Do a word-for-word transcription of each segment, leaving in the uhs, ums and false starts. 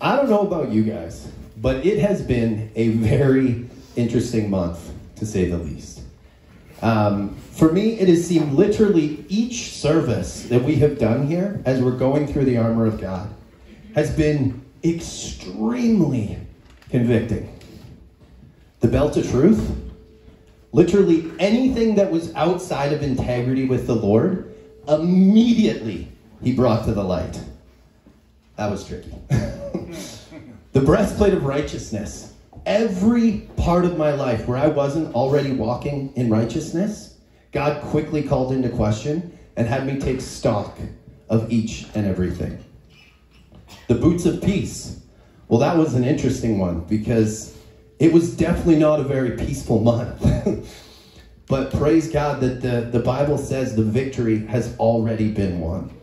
I don't know about you guys, but it has been a very interesting month, to say the least. Um, for me, it has seemed literally each service that we have done here as we're going through the armor of God has been extremely convicting. The belt of truth, literally anything that was outside of integrity with the Lord, immediately he brought to the light. That was tricky. The breastplate of righteousness. Every part of my life where I wasn't already walking in righteousness, God quickly called into question and had me take stock of each and everything. The boots of peace. Well, that was an interesting one because it was definitely not a very peaceful month. But praise God that the, the Bible says the victory has already been won.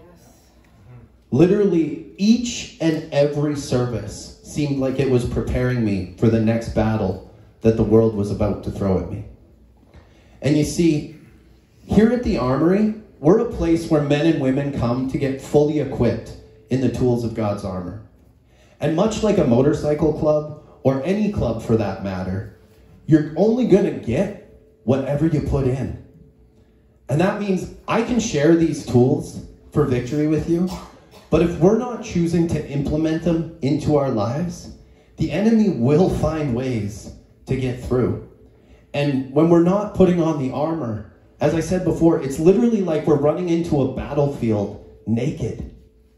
Literally each and every service seemed like it was preparing me for the next battle that the world was about to throw at me. And you see, here at the Armory, we're a place where men and women come to get fully equipped in the tools of God's armor. And much like a motorcycle club, or any club for that matter, you're only going to get whatever you put in. And that means I can share these tools for victory with you, but if we're not choosing to implement them into our lives, the enemy will find ways to get through. And when we're not putting on the armor, as I said before, it's literally like we're running into a battlefield naked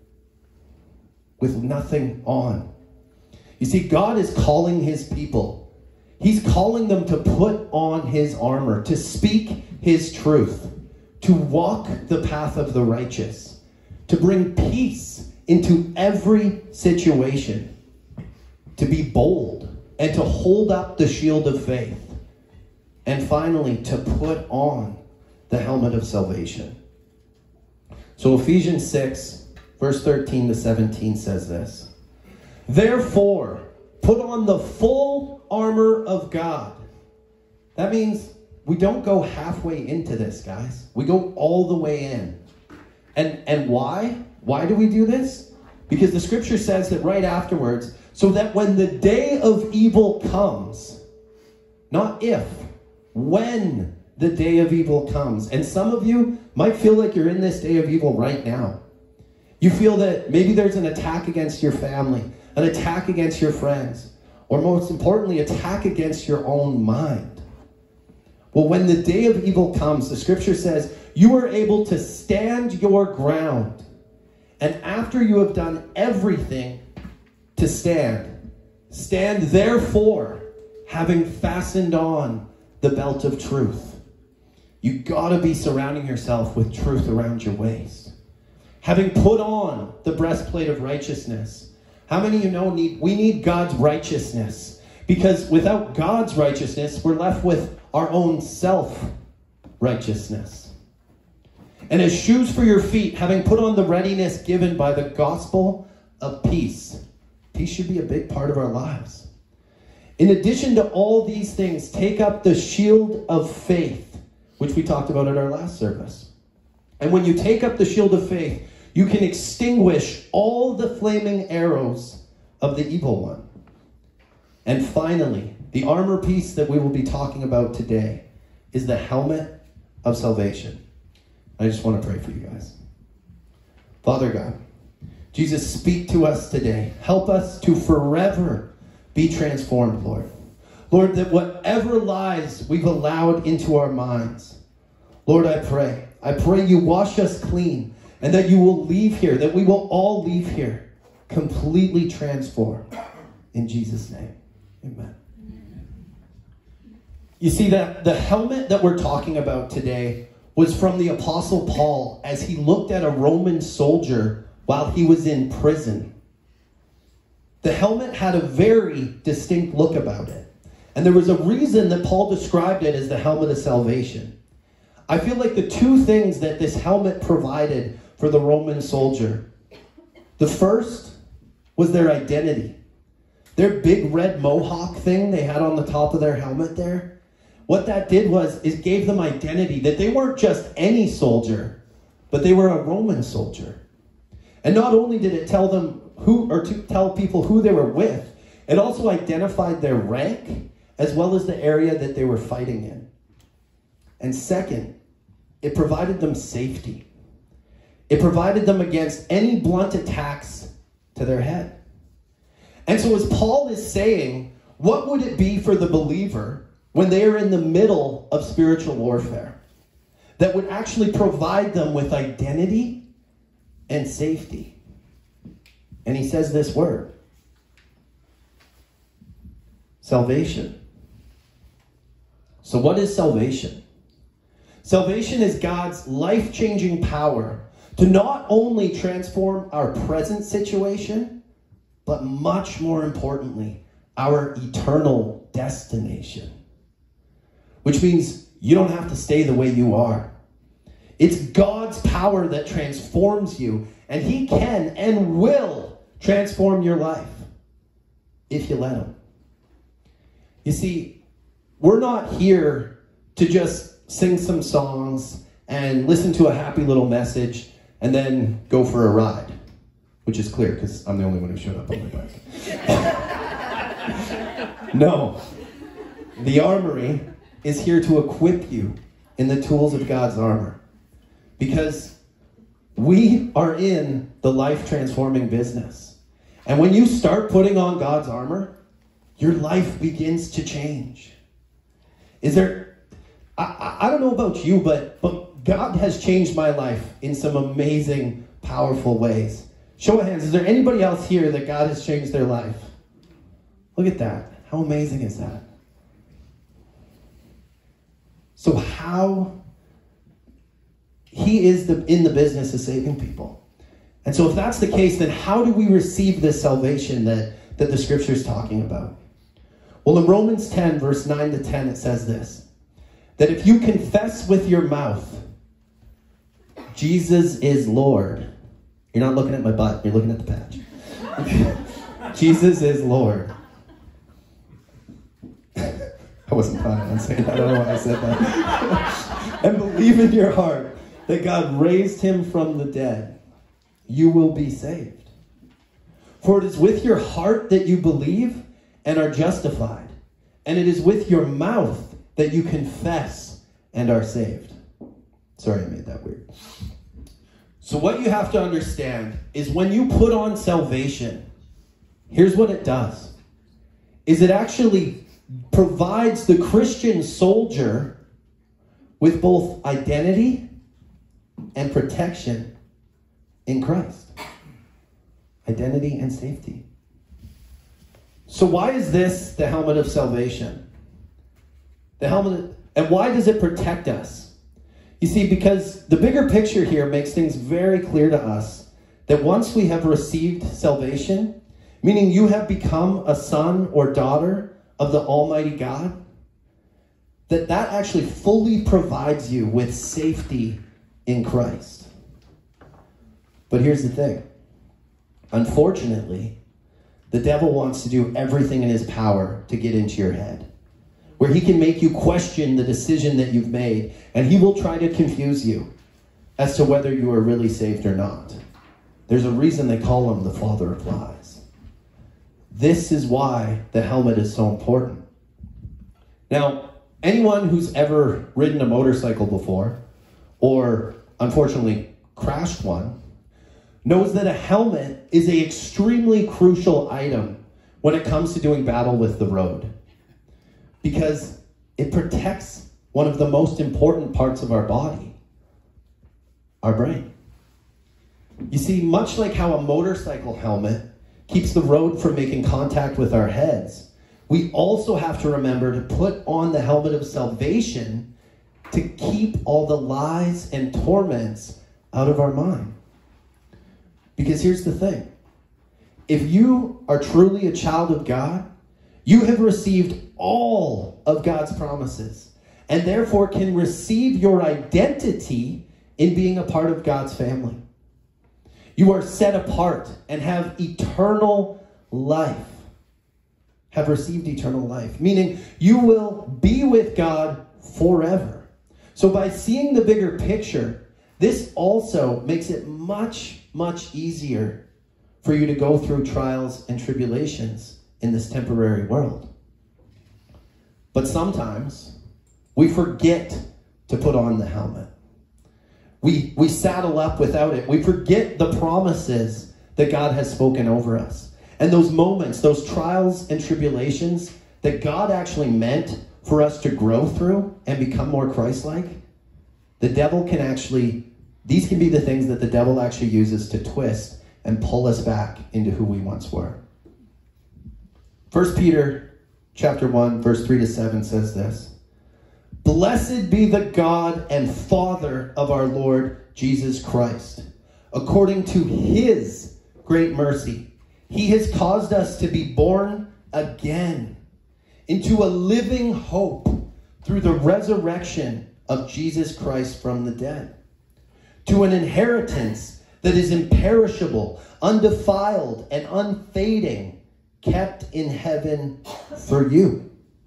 with nothing on. You see, God is calling his people. He's calling them to put on his armor, to speak his truth, to walk the path of the righteous, to bring peace into every situation, to be bold, and to hold up the shield of faith, and finally, to put on the helmet of salvation. So Ephesians six, verse thirteen to seventeen says this. Therefore, put on the full armor of God. That means we don't go halfway into this, guys. We go all the way in. And, and why? Why do we do this? Because the scripture says that right afterwards, so that when the day of evil comes, not if, when the day of evil comes. And some of you might feel like you're in this day of evil right now. You feel that maybe there's an attack against your family, an attack against your friends, or most importantly, attack against your own mind. Well, when the day of evil comes, the scripture says, you are able to stand your ground. And after you have done everything to stand, stand therefore, having fastened on the belt of truth. You gotta be surrounding yourself with truth around your waist. Having put on the breastplate of righteousness. How many of you know need, we need God's righteousness? Because without God's righteousness, we're left with our own self-righteousness. And as shoes for your feet, having put on the readiness given by the gospel of peace. Peace should be a big part of our lives. In addition to all these things, take up the shield of faith, which we talked about at our last service. And when you take up the shield of faith, you can extinguish all the flaming arrows of the evil one. And finally, the armor piece that we will be talking about today is the helmet of salvation. I just want to pray for you guys. Father God, Jesus, speak to us today. Help us to forever be transformed, Lord. Lord, that whatever lies we've allowed into our minds, Lord, I pray. I pray you wash us clean and that you will leave here, that we will all leave here completely transformed. In Jesus' name, amen. You see, that the helmet that we're talking about today was from the Apostle Paul as he looked at a Roman soldier while he was in prison. The helmet had a very distinct look about it. And there was a reason that Paul described it as the helmet of salvation. I feel like the two things that this helmet provided for the Roman soldier, the first was their identity. Their big red mohawk thing they had on the top of their helmet there, what that did was it gave them identity, that they weren't just any soldier, but they were a Roman soldier. And not only did it tell them who, or to tell people who they were with. It also identified their rank as well as the area that they were fighting in. And second, it provided them safety. It provided them against any blunt attacks to their head. And so as Paul is saying, what would it be for the believer when they are in the middle of spiritual warfare that would actually provide them with identity and safety? And he says this word: salvation. So what is salvation? Salvation is God's life-changing power to not only transform our present situation, but much more importantly, our eternal destination. Which means you don't have to stay the way you are. It's God's power that transforms you, and he can and will transform your life if you let him. You see, we're not here to just sing some songs and listen to a happy little message and then go for a ride, which is clear because I'm the only one who showed up on my bike. No, the armory is here to equip you in the tools of God's armor, because we are in the life-transforming business. And when you start putting on God's armor, your life begins to change. Is there, I, I don't know about you, but, but God has changed my life in some amazing, powerful ways. Show of hands, is there anybody else here that God has changed their life? Look at that. How amazing is that? So how, he is the, in the business of saving people. And so if that's the case, then how do we receive this salvation that, that the scripture is talking about? Well, in Romans ten, verse nine to ten, it says this: that if you confess with your mouth, Jesus is Lord. You're not looking at my butt, you're looking at the patch. Jesus is Lord. I wasn't planning on saying that, I don't know why I said that. And believe in your heart that God raised him from the dead, you will be saved. For it is with your heart that you believe and are justified, and it is with your mouth that you confess and are saved. Sorry I made that weird. So what you have to understand is when you put on salvation, here's what it does. Is it actually provides the Christian soldier with both identity and protection in Christ. Identity and safety. So why is this the helmet of salvation? The helmet, and why does it protect us? You see, because the bigger picture here makes things very clear to us that once we have received salvation, meaning you have become a son or daughter of the Almighty God, that that actually fully provides you with safety in Christ. But here's the thing. Unfortunately, the devil wants to do everything in his power to get into your head, where he can make you question the decision that you've made, and he will try to confuse you as to whether you are really saved or not. There's a reason they call him the father of lies. This is why the helmet is so important. Now, anyone who's ever ridden a motorcycle before, or unfortunately crashed one, knows that a helmet is an extremely crucial item when it comes to doing battle with the road, because it protects one of the most important parts of our body, our brain. You see, much like how a motorcycle helmet keeps the road from making contact with our heads, we also have to remember to put on the helmet of salvation to keep all the lies and torments out of our mind. Because here's the thing. If you are truly a child of God, you have received all of God's promises, and therefore can receive your identity in being a part of God's family. You are set apart and have eternal life. Have received eternal life, meaning you will be with God forever. So by seeing the bigger picture, this also makes it much, much easier for you to go through trials and tribulations in this temporary world. But sometimes we forget to put on the helmet. We, we saddle up without it. We forget the promises that God has spoken over us. And those moments, those trials and tribulations that God actually meant for us to grow through and become more Christ-like, the devil can actually, these can be the things that the devil actually uses to twist and pull us back into who we once were. First Peter chapter one, verse three to seven says this: "Blessed be the God and Father of our Lord Jesus Christ. According to his great mercy, he has caused us to be born again into a living hope through the resurrection of Jesus Christ from the dead, to an inheritance that is imperishable, undefiled, and unfading, kept in heaven for you."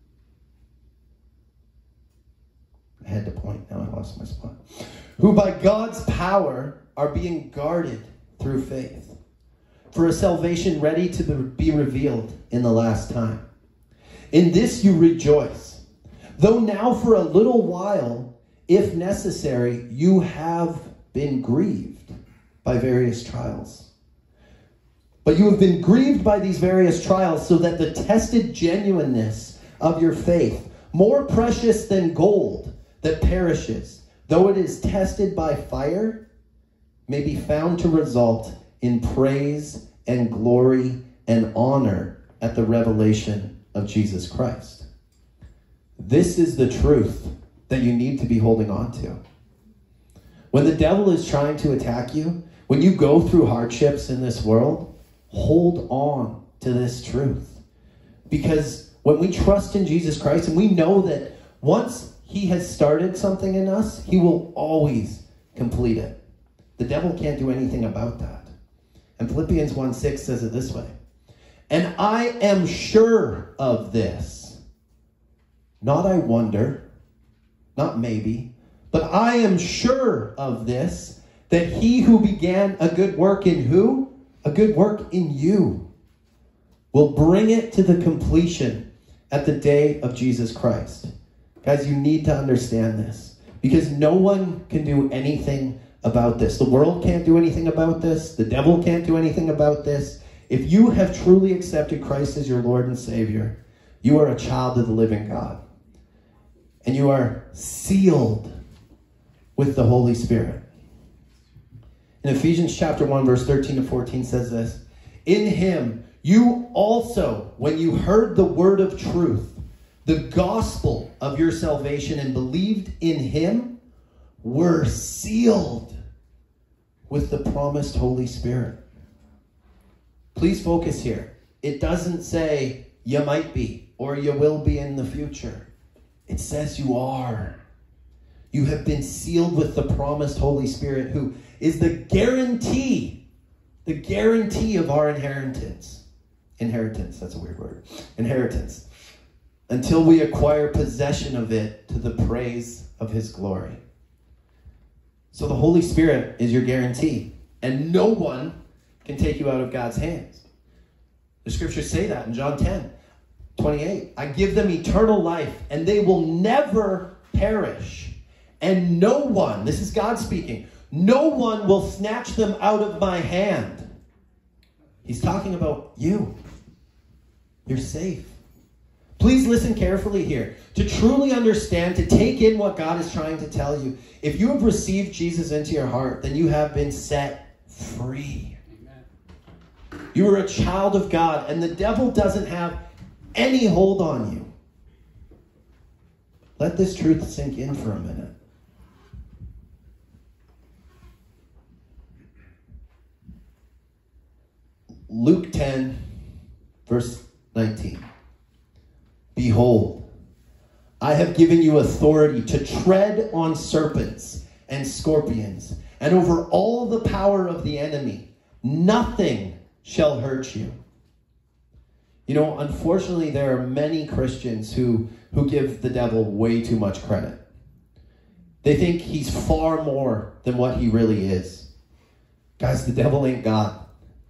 I had to point, now I lost my spot. "Who by God's power are being guarded through faith, for a salvation ready to be revealed in the last time. In this you rejoice, though now for a little while, if necessary, you have been grieved by various trials. But you have been grieved by these various trials, so that the tested genuineness of your faith, more precious than gold that perishes, though it is tested by fire, may be found to result in praise and glory and honor at the revelation of Jesus Christ." This is the truth that you need to be holding on to. When the devil is trying to attack you, when you go through hardships in this world, hold on to this truth. Because when we trust in Jesus Christ, and we know that once he has started something in us, he will always complete it. The devil can't do anything about that. And Philippians one six says it this way: "And I am sure of this, not I wonder, not maybe, but I am sure of this, that he who began a good work in who? A good work in you, will bring it to the completion at the day of Jesus Christ." Guys, you need to understand this, because no one can do anything about this. The world can't do anything about this. The devil can't do anything about this. If you have truly accepted Christ as your Lord and Savior, you are a child of the living God. And you are sealed with the Holy Spirit. In Ephesians chapter one, verse thirteen to fourteen says this: "In him you also, when you heard the word of truth, the gospel of your salvation, and believed in him, were sealed with the promised Holy Spirit." Please focus here. It doesn't say you might be or you will be in the future. It says you are. You have been sealed with the promised Holy Spirit, who is the guarantee, the guarantee of our inheritance. Inheritance, that's a weird word. Inheritance. Until we acquire possession of it to the praise of his glory. So the Holy Spirit is your guarantee, and no one can take you out of God's hands. The scriptures say that in John ten twenty-eight. "I give them eternal life, and they will never perish. And no one," this is God speaking, "no one will snatch them out of my hand." He's talking about you. You're safe. Please listen carefully here. To truly understand, to take in what God is trying to tell you, if you have received Jesus into your heart, then you have been set free. Amen. You are a child of God, and the devil doesn't have any hold on you. Let this truth sink in for a minute. Luke ten, verse nineteen. "Behold, I have given you authority to tread on serpents and scorpions, and over all the power of the enemy. Nothing shall hurt you." You know, unfortunately, there are many Christians who, who give the devil way too much credit. They think he's far more than what he really is. Guys, the devil ain't God.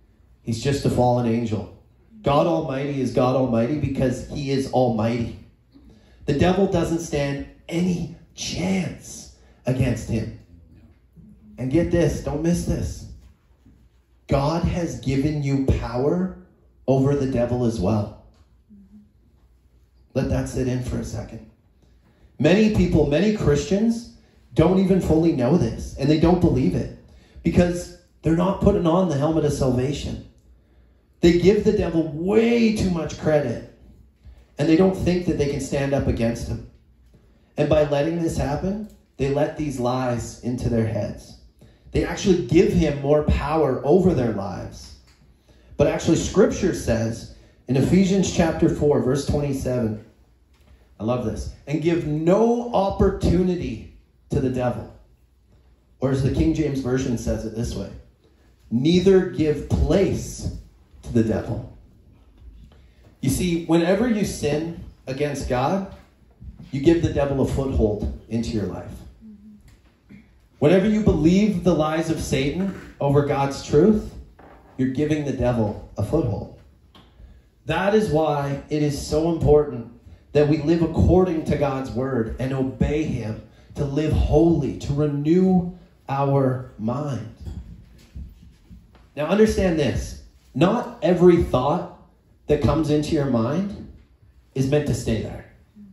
He's just a fallen angel. God Almighty is God Almighty because he is almighty. The devil doesn't stand any chance against him. And get this, don't miss this. God has given you power over the devil as well. Let that sit in for a second. Many people, many Christians don't even fully know this, and they don't believe it because they're not putting on the helmet of salvation. They give the devil way too much credit, and they don't think that they can stand up against him. And by letting this happen, they let these lies into their heads. They actually give him more power over their lives. But actually, Scripture says in Ephesians chapter four, verse twenty-seven, I love this, and give no opportunity to the devil. Or as the King James Version says it this way, neither give place to the devil. You see, whenever you sin against God, you give the devil a foothold into your life. Whenever you believe the lies of Satan over God's truth, you're giving the devil a foothold. That is why it is so important that we live according to God's word and obey him, to live holy, to renew our mind. Now understand this. Not every thought that comes into your mind is meant to stay there.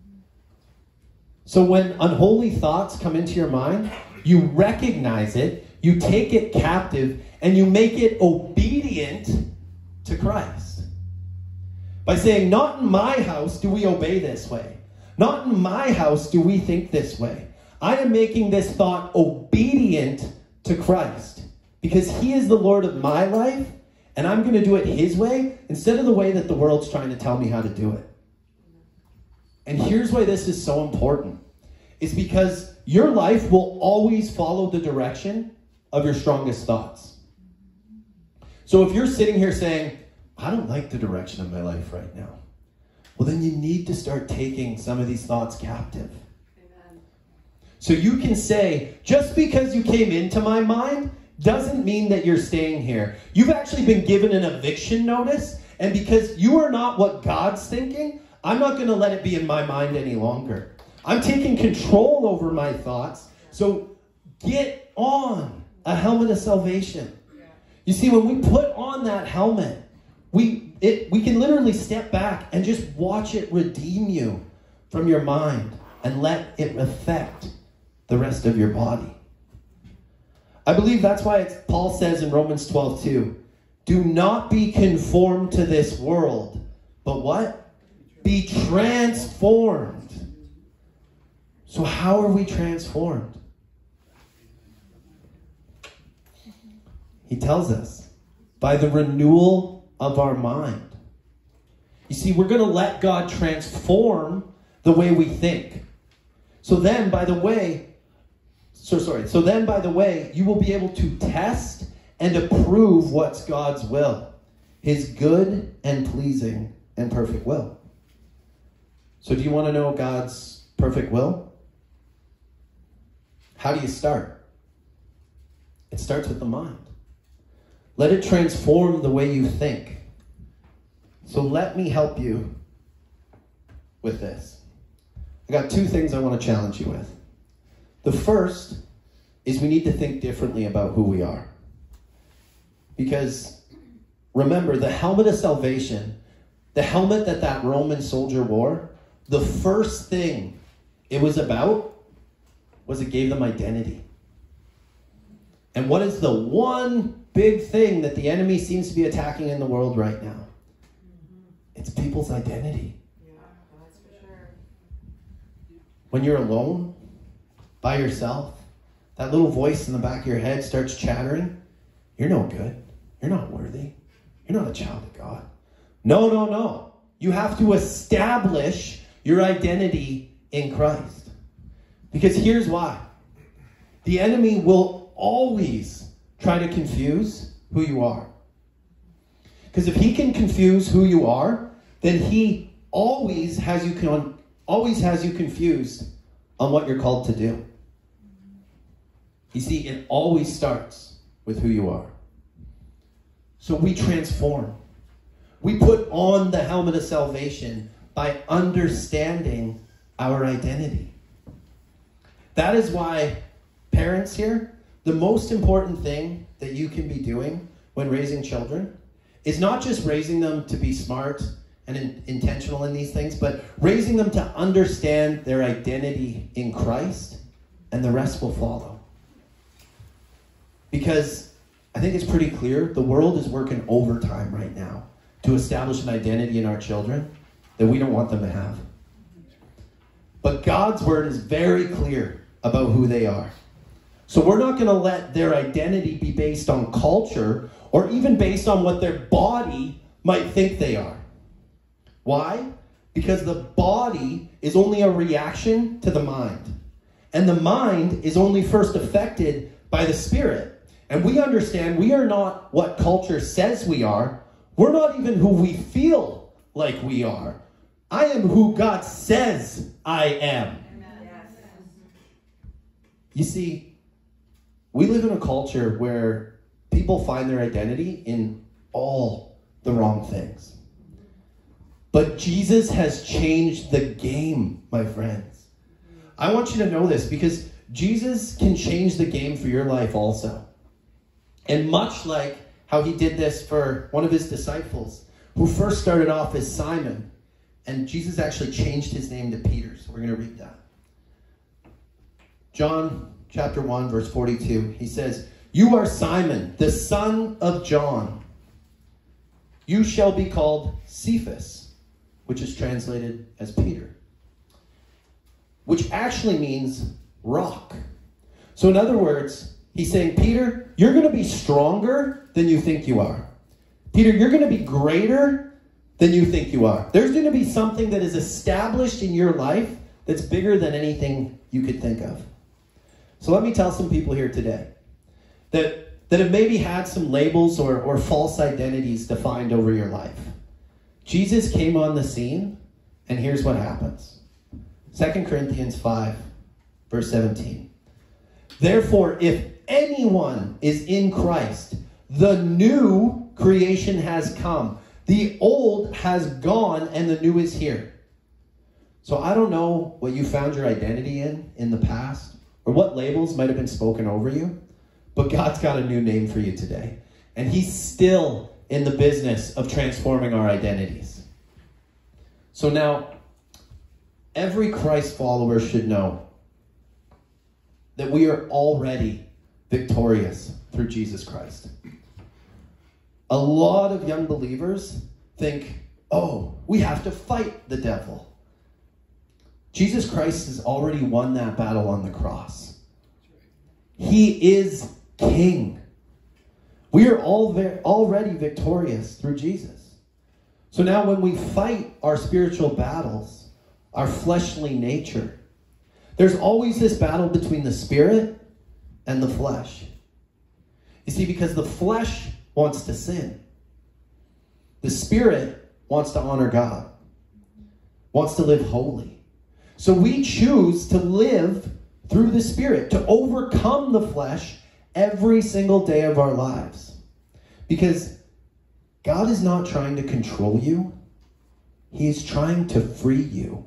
So when unholy thoughts come into your mind, you recognize it, you take it captive, and you make it obedient to Christ. By saying, not in my house do we obey this way. Not in my house do we think this way. I am making this thought obedient to Christ because he is the Lord of my life, and I'm going to do it his way instead of the way that the world's trying to tell me how to do it. And here's why this is so important. It's because your life will always follow the direction of your strongest thoughts. So if you're sitting here saying, I don't like the direction of my life right now, well, then you need to start taking some of these thoughts captive. Amen. So you can say, just because you came into my mind doesn't mean that you're staying here. You've actually been given an eviction notice, and because you are not what God's thinking, I'm not going to let it be in my mind any longer. I'm taking control over my thoughts. So get on a helmet of salvation. You see, when we put on that helmet, we it we can literally step back and just watch it redeem you from your mind and let it affect the rest of your body. I believe that's why it's, Paul says in Romans twelve two, do not be conformed to this world, but what? Be transformed. So how are we transformed? He tells us, by the renewal of our mind. You see, we're going to let God transform the way we think. So then, by the way, so sorry, so then, by the way, you will be able to test and approve what's God's will, his good and pleasing and perfect will. So do you want to know God's perfect will? How do you start? It starts with the mind. Let it transform the way you think. So let me help you with this. I got two things I want to challenge you with. The first is we need to think differently about who we are. Because remember, the helmet of salvation, the helmet that that Roman soldier wore, the first thing it was about was it gave them identity. And what is the one big thing that the enemy seems to be attacking in the world right now? Mm-hmm. It's people's identity. Yeah, that's for sure. When you're alone, by yourself, that little voice in the back of your head starts chattering. You're no good. You're not worthy. You're not a child of God. No, no, no. You have to establish your identity in Christ. Because here's why. The enemy will always try to confuse who you are. Because if he can confuse who you are, then he always has you con- always has you confused on what you're called to do. You see, it always starts with who you are. So we transform. We put on the helmet of salvation by understanding our identity. That is why, parents here, the most important thing that you can be doing when raising children is not just raising them to be smart and in, intentional in these things, but raising them to understand their identity in Christ, and the rest will follow. Because I think it's pretty clear the world is working overtime right now to establish an identity in our children that we don't want them to have. But God's word is very clear about who they are. So we're not going to let their identity be based on culture or even based on what their body might think they are. Why? Because the body is only a reaction to the mind. And the mind is only first affected by the spirit. And we understand we are not what culture says we are. We're not even who we feel like we are. I am who God says I am. You see, we live in a culture where people find their identity in all the wrong things. But Jesus has changed the game, my friends. I want you to know this because Jesus can change the game for your life also. And much like how he did this for one of his disciples, who first started off as Simon, and Jesus actually changed his name to Peter. So we're going to read that. John chapter one, verse forty-two, he says, "You are Simon, the son of John. You shall be called Cephas," which is translated as Peter, which actually means rock. So in other words, he's saying, Peter, you're going to be stronger than you think you are. Peter, you're going to be greater than you think you are. There's going to be something that is established in your life that's bigger than anything you could think of. So let me tell some people here today that, that have maybe had some labels or, or false identities defined over your life. Jesus came on the scene, and here's what happens. Second Corinthians five, verse seventeen. "Therefore, if anyone is in Christ, the new creation has come. The old has gone, and the new is here." So I don't know what you found your identity in in the past, or what labels might have been spoken over you, but God's got a new name for you today. And he's still in the business of transforming our identities. So now, every Christ follower should know that we are already victorious through Jesus Christ. A lot of young believers think, oh, we have to fight the devil. Jesus Christ has already won that battle on the cross. He is King. We are all ve- already victorious through Jesus. So now when we fight our spiritual battles, our fleshly nature, there's always this battle between the spirit and the flesh. You see, because the flesh wants to sin. The spirit wants to honor God, wants to live holy. So we choose to live through the spirit, to overcome the flesh every single day of our lives. Because God is not trying to control you. He is trying to free you.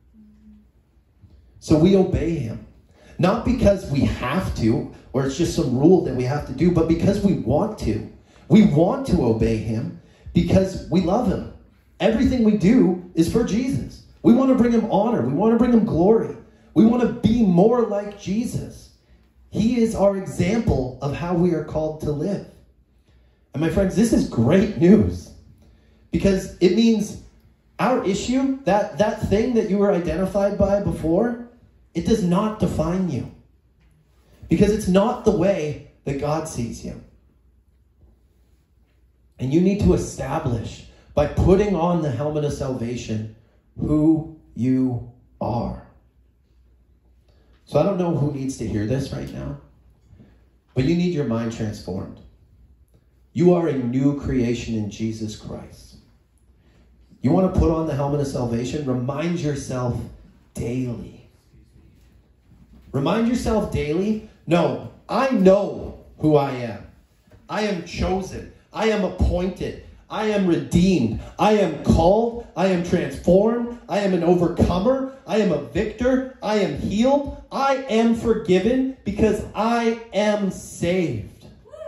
So we obey him. Not because we have to, or it's just some rule that we have to do, but because we want to. We want to obey him because we love him. Everything we do is for Jesus. We want to bring him honor. We want to bring him glory. We want to be more like Jesus. He is our example of how we are called to live. And my friends, this is great news. Because it means our issue, that, that thing that you were identified by before, it does not define you. Because it's not the way that God sees you. And you need to establish, by putting on the helmet of salvation, who you are. So I don't know who needs to hear this right now, but you need your mind transformed. You are a new creation in Jesus Christ. You want to put on the helmet of salvation? Remind yourself daily. Remind yourself daily, no, I know who I am. I am chosen. I am appointed. I am redeemed. I am called. I am transformed. I am an overcomer. I am a victor. I am healed. I am forgiven because I am saved.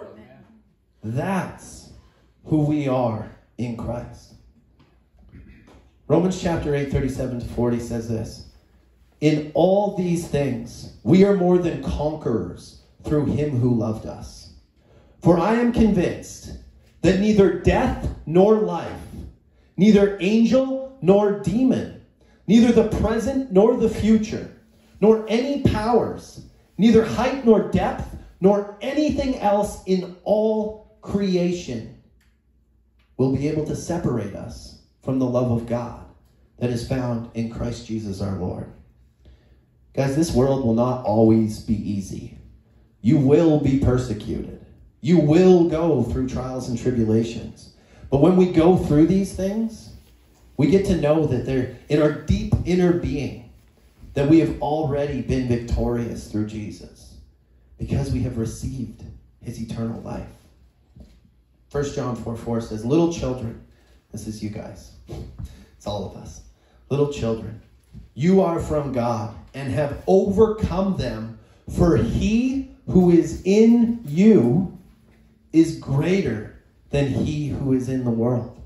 That's who we are in Christ. Romans chapter eight, thirty-seven to forty says this. In all these things, we are more than conquerors through him who loved us. For I am convinced that neither death nor life, neither angel nor demon, neither the present nor the future, nor any powers, neither height nor depth, nor anything else in all creation will be able to separate us from the love of God that is found in Christ Jesus our Lord. Guys, this world will not always be easy. You will be persecuted. You will go through trials and tribulations. But when we go through these things, we get to know that they're in our deep inner being, that we have already been victorious through Jesus because we have received his eternal life. First John four four says, little children, this is you guys, it's all of us. Little children, you are from God and have overcome them, for he who is in you is greater than he who is in the world.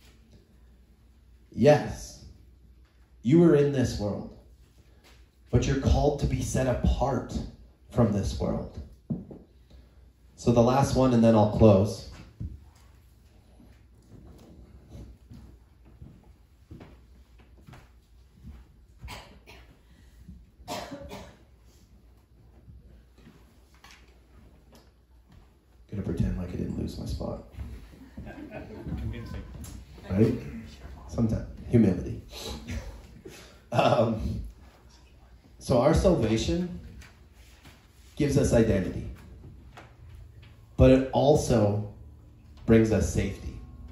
Yes, you are in this world, but you're called to be set apart from this world. So the last one, and then I'll close. Gonna pretend like I didn't lose my spot. Right? Sometimes. Humility. Um, so our salvation gives us identity. But it also brings us safety.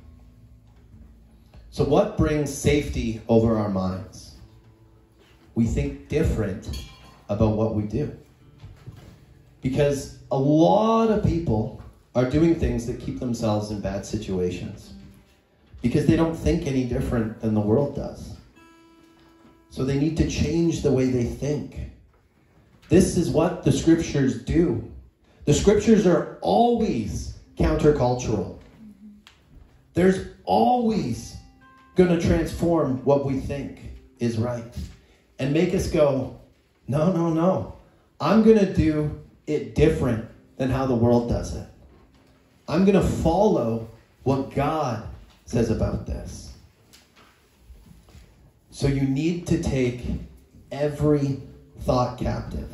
So what brings safety over our minds? We think different about what we do. Because a lot of people are doing things that keep themselves in bad situations because they don't think any different than the world does. So they need to change the way they think. This is what the scriptures do. The scriptures are always countercultural. There's always going to transform what we think is right and make us go, no, no, no. I'm going to do it different than how the world does it. I'm going to follow what God says about this. So you need to take every thought captive.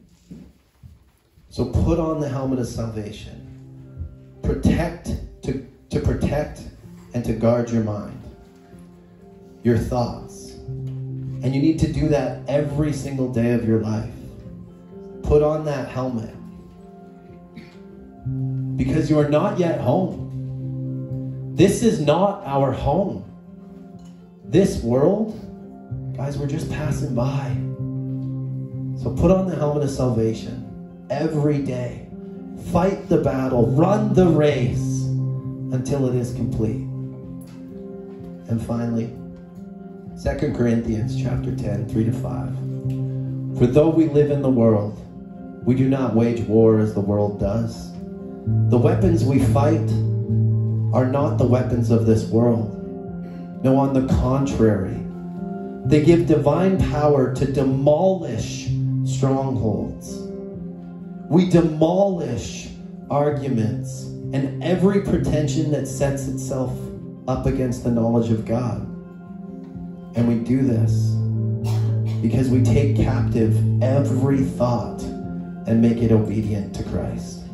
So put on the helmet of salvation. Protect, to, to protect and to guard your mind, your thoughts. And you need to do that every single day of your life. Put on that helmet. Because you are not yet home. This is not our home. This world, guys, we're just passing by. So put on the helmet of salvation every day. Fight the battle. Run the race until it is complete. And finally, Second Corinthians chapter ten, three to five. For though we live in the world, we do not wage war as the world does. The weapons we fight are not the weapons of this world. No, on the contrary, they give divine power to demolish strongholds. We demolish arguments and every pretension that sets itself up against the knowledge of God. And we do this because we take captive every thought and make it obedient to Christ.